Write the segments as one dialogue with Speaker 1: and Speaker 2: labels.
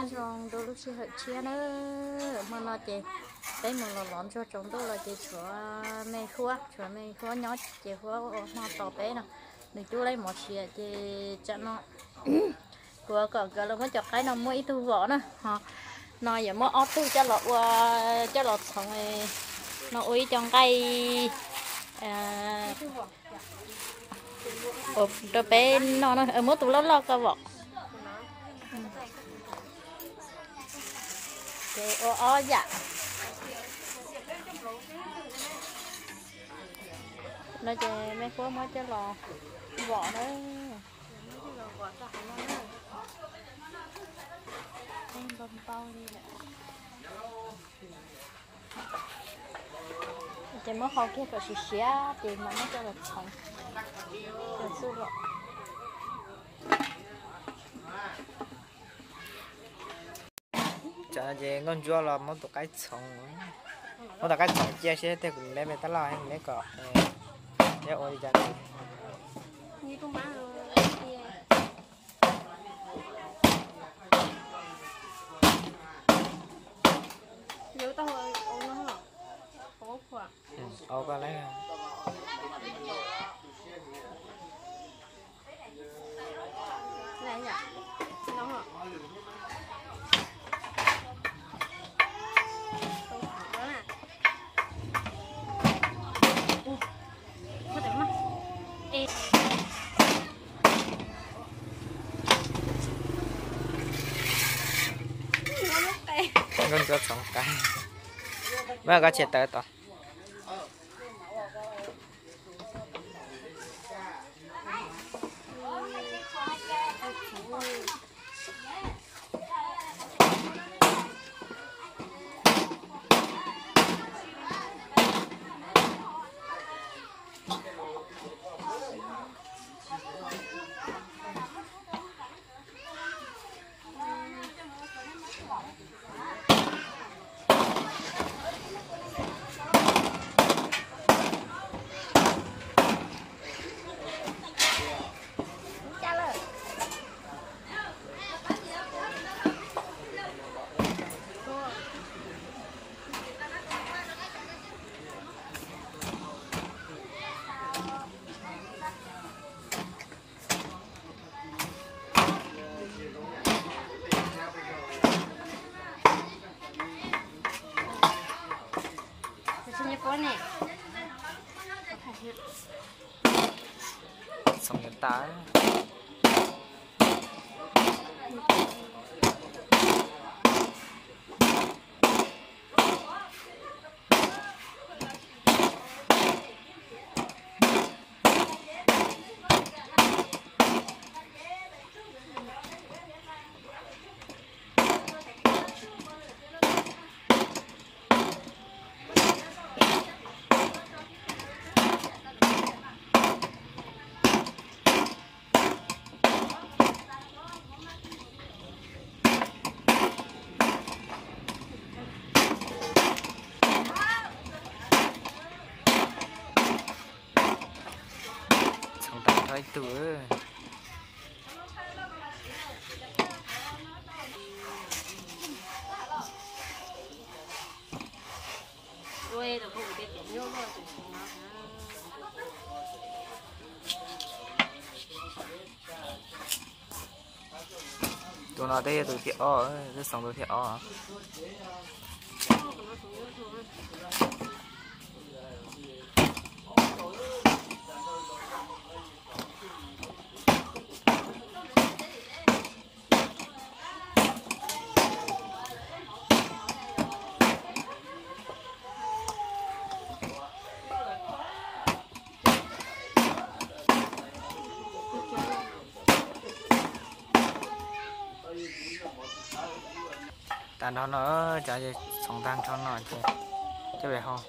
Speaker 1: mà rong đôi lúc xí hơi chia nữa mà nó chị đấy mà nó lón cho chúng tôi là chị chúa mày khua nhỏ chị khua mà tỏ bé nè để chú lấy một xí chị chặn nó của cỡ là mới chọc cái nó mới thu vỏ nè họ nó giờ mới ót thu cho lọt xong rồi nó uy trong cây cho bé nó ở mỗi tủ lo cơ vỏ để dạ nó chơi mấy khối mới cho lò vỏ đấy em bông bao đi nè chơi mới không kia phải xé thì mà nó cho là sống rồi xưa rồi
Speaker 2: chả gì con chua là một cái sống một cái sống chia sẻ thì cũng lấy về tất là hay lấy cọ để ôi chả
Speaker 1: như con má rồi nếu tao hơi ôm nó hả ốp quả
Speaker 2: ốp qua lấy
Speaker 1: này nhỉ nó hả
Speaker 2: con chua sống cái và có chết tới to sống nhân tá thôi tụi tụi nó đây tụi thiệt rất sống tụi thiệt tàn đó nó chả gì sống tan cho nó chứ về không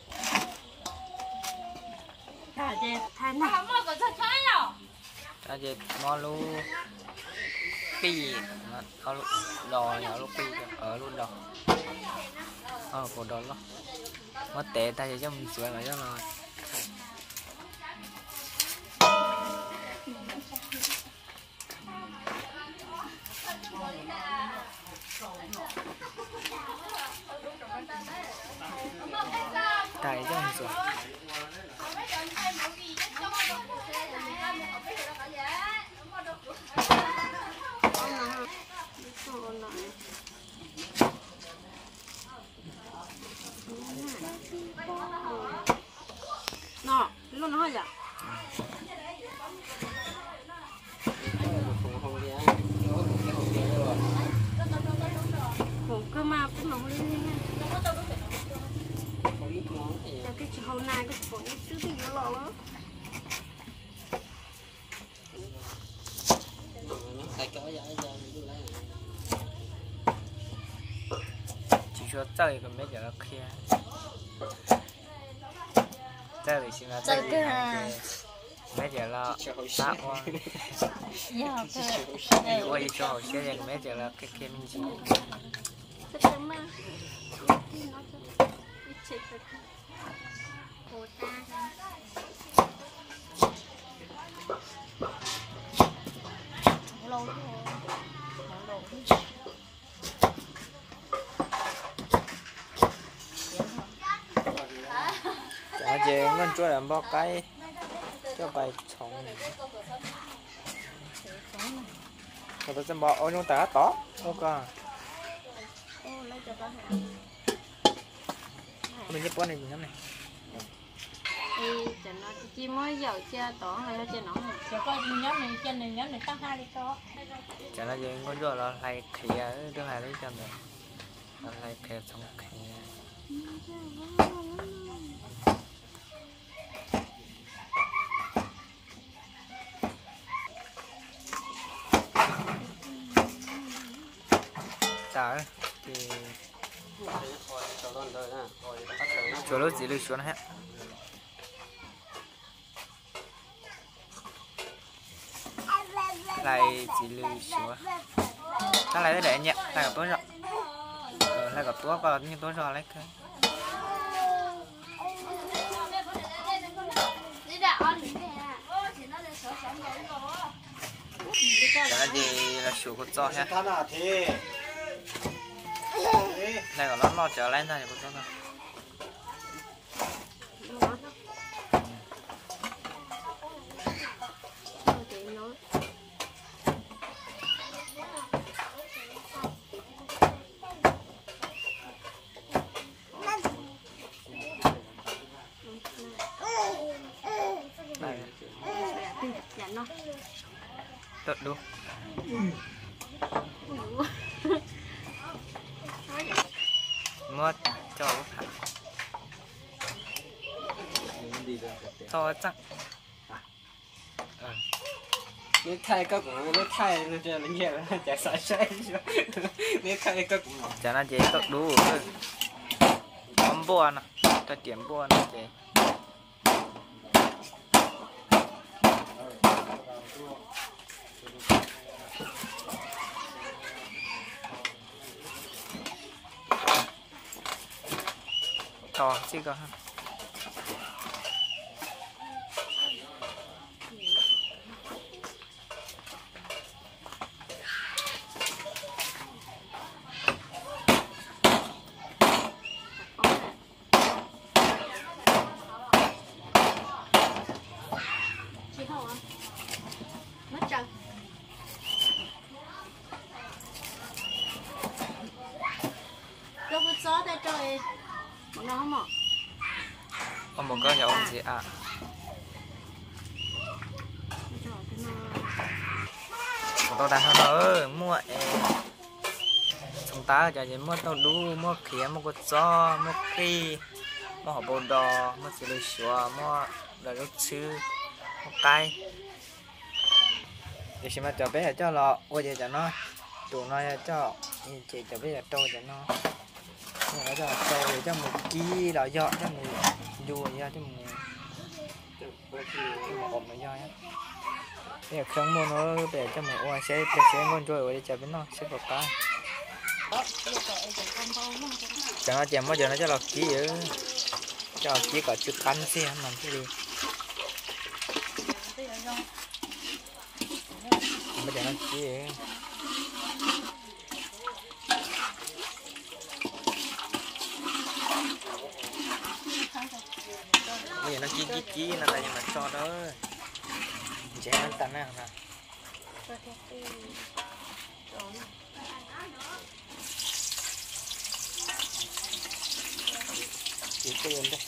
Speaker 1: chả gì thay nào
Speaker 2: chả gì nó luôn pi nó đò nhỏ lúc pi ở luôn đò cổ đò đó mất tệ ta cho mình sửa lại cho nó tại cho anh rồi
Speaker 1: nọ luôn nó vậy cơ mà cũng nóng lên nha cái chiều hôm nay cái phone trước thì nó lò lắm
Speaker 2: chỉ cho chơi còn mấy giờ kia chơi thì xin là chơi mấy giờ là sát qua ôi cho hồi xưa thì mấy giờ là cái kia mình chỉ chả về ngân chúa làm bao cái cho bài sống này rồi tôi sẽ bỏ ôi chúng ta tỏ ok mình nhấp con này nhắm này
Speaker 1: chẳng nó chỉ mới dầu cha tỏ hay là cha nóng rồi chỉ có nhóm này tăng 2 đi cho
Speaker 2: chả là gì con chúa là lại khía thứ hai lấy cho mình lại khía xong khía chả thì chỗ lúc gì lưu xuống hết lại chỉ lưu xuống ta lại để nhẹ lại gặp tối rồi lại gặp tối còn như tối rồi lấy cái cái gì là chủ của cho ha này còn nó trở lên thôi của cho thôi tự đúng mất cho hả thôi chắc
Speaker 3: nếu thay các cũng nếu thay nó cho nó nhẹ là chả sai sai nếu thay các cũng
Speaker 2: chả là chế tự đủ bấm buồn à cho điểm buồn chế to chứ có
Speaker 1: mất trần đâu có gió đây trời bọn nó không ạ
Speaker 2: có một cái nhỏ gì à của tôi đang nói mua chúng ta cho những mua tàu đu mua khía mua cột gió mua phi mua hộp bồ đỏ mua xì lì xùa mua là lúc chứ mua cay thì xem mà cho bé cho lọ ôi giờ cho nó tụi nó cho chị cho bé trâu cho nó cho trâu để cho một kí đỏ dọ cho một đùa ra cho một ổn mà do bây giờ không mua nó để cho một oai sẽ ngon rồi để chờ bên nó sẽ có cái chẳng nó chèm bao giờ nó cho lọt kí nữa cho kí cả chút cắn xe làm cái gì bây giờ nó kí cái kí là tại mà cho đó chế nó tận nào nè chỉ tiền đây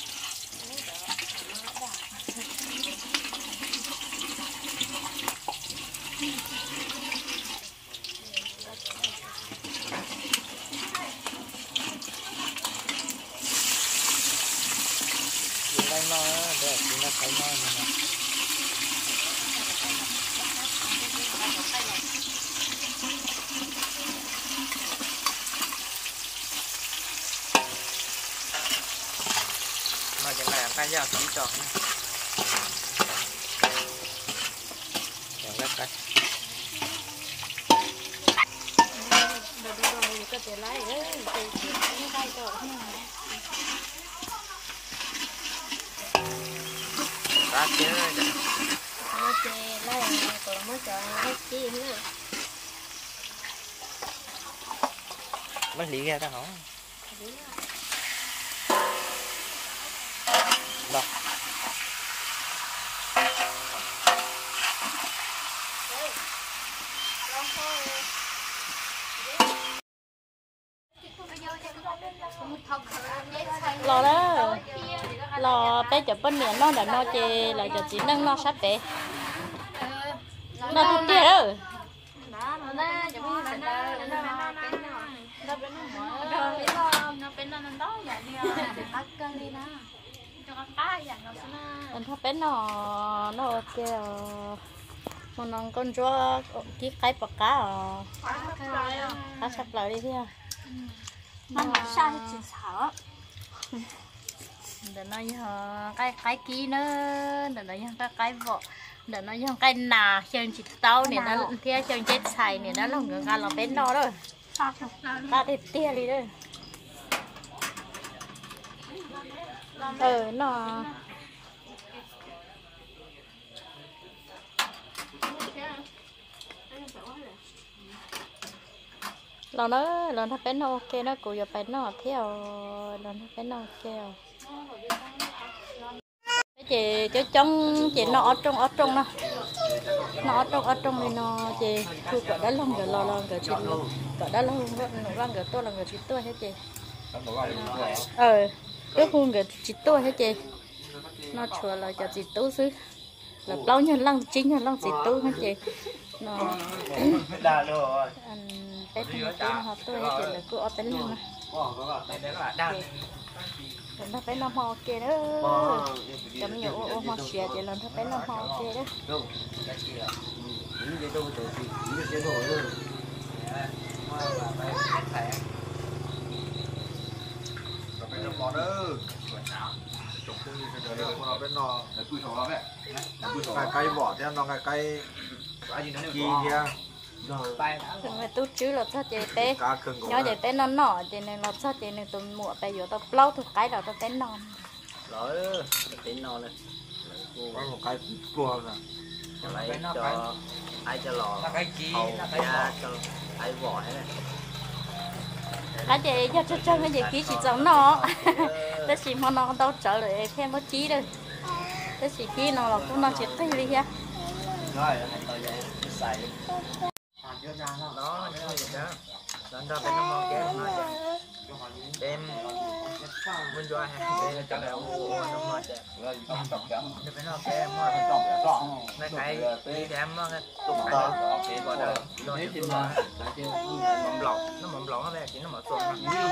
Speaker 2: nó để chúng ta thấy nó mà chẳng là cái dao chỉ tròn chẳng cái ra chứ
Speaker 1: ok lấy còn mới chọn hết chi nữa
Speaker 2: mất lý ra ta không đâu
Speaker 1: lò đó lò bé chụp bên miệng nó đã nó chê là cho chỉ nâng nó sắp bé nó thích kia đó anh thấy bé nó ok một con chó cái bạc cá cá sắp lại đi kia nó sai chỉ sợ để nó cái kí nữa để nó cái vỏ để nó cái nà chân chỉ tao này nó kia chân chết xài này nó là người ta là bên nó rồi ta thì tia đi đây nó lần nó bên nó ok nó cũng giờ bên nó theo lần nó bên nó ok chị cho trong chị nó ở trong nó ở trong này nó chị thu cả đó lòng rồi lo cả chị cả đó lòng cả tôi là người chị tôi hết chị cái khuôn cả chị tôi hết chị nó chùa là cho chị tôi xứ là bao nhiêu lần chính là lần chị tôi hết chị nó anh bé tôi họ tôi hết chị là cứ ở bên luôn nó phải làm hoa kia đó, chấm nhiều hoa xìa thì làm phải làm hoa kia đó.
Speaker 4: Cái vỏ thì nó cái gì kia
Speaker 1: Thường tôi chứ là sao chị té nhỏ chị té non nọ chị này là sao chị này tôi mua bây giờ tôi lâu thuộc cái là tôi té non
Speaker 2: rồi té non này
Speaker 4: có một cái cua nè
Speaker 2: lấy cho ai cho lò hầu ra cho ai vỏ này
Speaker 1: cái chị cho cái gì kỹ chỉ giống nó cái gì mà nó đâu trở lại thêm mất chí đâu cái gì kỹ nó là cũng nó chỉ thấy đi ha
Speaker 2: rồi tôi xài đó những gì đó lên ra bên nó mong kéo mà đem bên doa hay cho đều nó mà để bên nó kéo mà nó cái đi đem nó tụt cái cái gọi là rồi mỏng lỏng nó bé chỉ nó mở tuần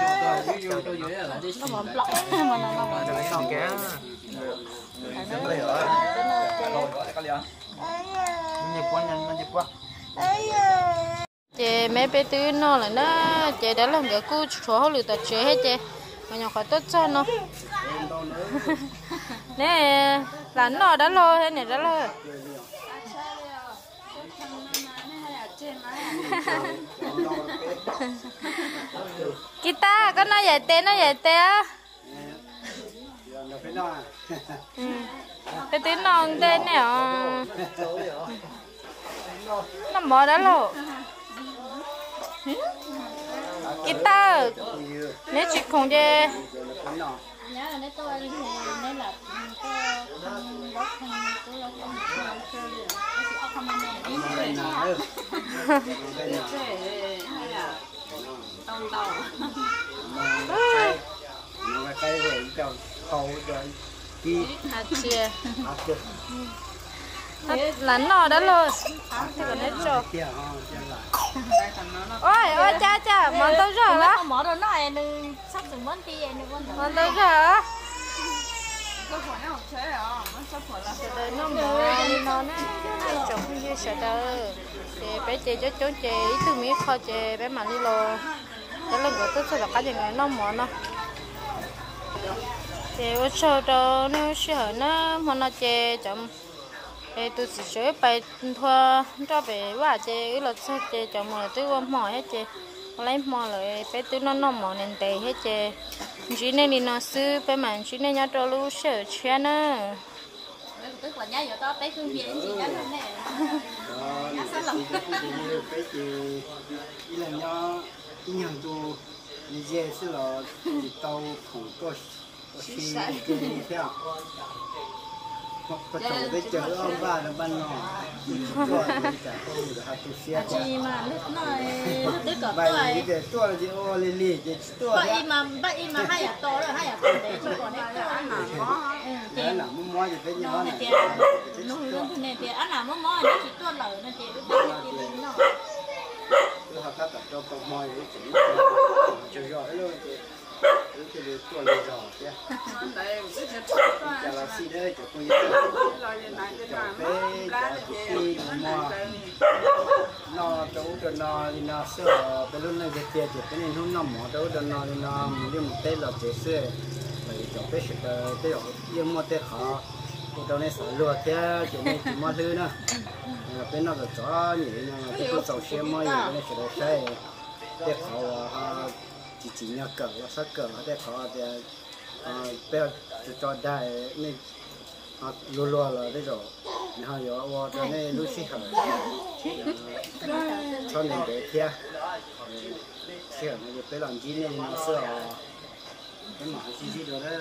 Speaker 1: nó mỏng lỏng mà nó
Speaker 2: kéo
Speaker 1: chị mấy bé tư nó là nó chị đã làm cái cú số lừa tạt chị hết chị mà nhỏ khỏi tốt cho nó nè là nó đã lo thế này đã lo kita có nói vậy té á bé tư non tên nè nó mở đã lo kita nếu chị không chơi nhớ là tôi thì nên là tôi bóc thành tôi là không chơi được cái gì không ăn này đi
Speaker 3: Cái nào cái nào
Speaker 5: hay là tông tàu
Speaker 3: nó cái về cho khâu cho chi
Speaker 1: hạt chia
Speaker 3: hạt chút
Speaker 1: lắn nọ đó rồi thì còn hết rồi
Speaker 3: kia ha cho
Speaker 1: ôi
Speaker 3: lại
Speaker 1: ôi cha cha món tôi rồi đó món đó nói đừng sắp từng món kia đừng món tôi rồi
Speaker 5: có phải nó học chế à nó sắp phải là
Speaker 1: sợ đời nó mò nó trồng như sợ đời thì bé chơi cho cháu chơi ít thứ mấy kho chơi bé mà đi lò đó là người tôi sẽ là cái gì người nó mò nó thì ở sau đó nó sợ nó mà nó chơi chậm thì tôi chỉ chơi bài thua cho bé và chơi cái luật sao chơi chậm mà tôi qua mò hết chơi lấy mò lại bé tôi nó mò nên tệ hết chơi chỉ nên đi nó sư bé mà chỉ nên nhớ cho lu sợ chuyện nữa tức là nhớ giờ bé phương diện gì đó nè
Speaker 3: nó sao lòng cái gì là nó nhận tu lý giải是了到普个去给你跳có chỗ để chờ ông ba nó ban nọ tôi trả tôi được hai chục xe
Speaker 1: chị mà lúc này tức cỡ
Speaker 3: vậy cái tôi thì ô lì lì cái tôi
Speaker 1: vậy mà hay à to rồi hay à to để cho còn đấy
Speaker 5: ăn nào có
Speaker 3: cái là muốn mua gì phải như
Speaker 1: nó
Speaker 3: này
Speaker 1: này tiền nó này tiền ăn nào muốn mua nó chỉ tuôn lời nó tiền nó tiền nó
Speaker 3: tôi học các cho con mua để chỉ cho giỏi luôn cái điều tôi là giỏi chứ
Speaker 5: đây
Speaker 3: giờ là xin đây cho tôi nó đâu cho nó thì nó sửa cái lúc này cái tiền chỉ cái này không nằm ở đâu cho nó thì nó đi một tay là chỉ sửa vậy cho cái sự cái ở yên một tay khó cái đâu này sửa lúa thế chỉ này chỉ mua thứ nữa cái nó được cho nhỉ nhưng mà cái sầu xe mua gì cái này sẽ được sai cái khó chỉ nhớ cỡ sắc cỡ cái khó thì bây giờ cho đại này lúa lúa là đấy rồi họ giờ vào cho nên lúc xí hở cho nên để kia xí hở này bây làm gì nên nó sửa cái mỏ xí đó đấy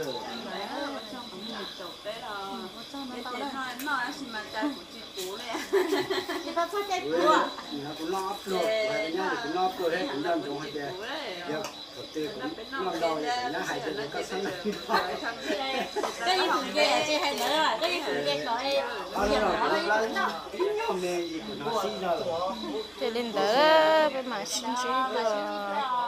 Speaker 3: nó cũng nó upload hay nhau thì cũng nó upload đấy cũng đang dùng hay chưa giờ đầu tư cũng nó đòi nó hay cho nó có sẵn
Speaker 1: cái gì cũng ghê chứ hay nữa rồi cái gì cũng ghê gọi
Speaker 3: không nên gì của nó xí ra rồi
Speaker 1: cho nên đỡ bên mà xin chỉ rồi